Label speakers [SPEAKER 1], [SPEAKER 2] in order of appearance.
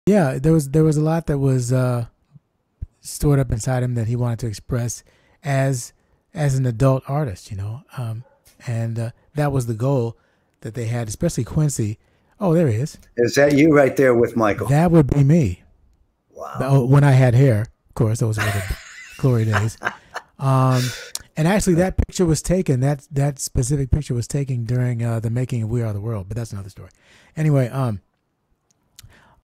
[SPEAKER 1] yeah, there was a lot that was stored up inside him that he wanted to express as an adult artist, and that was the goal that they had, especially Quincy. Oh, there he is.
[SPEAKER 2] Is that you right there with Michael?
[SPEAKER 1] That would be me.
[SPEAKER 2] Wow.
[SPEAKER 1] When I had hair, of course, those were the glory days. Um, and actually, that picture was taken. That specific picture was taken during the making of We Are the World. But that's another story. Anyway,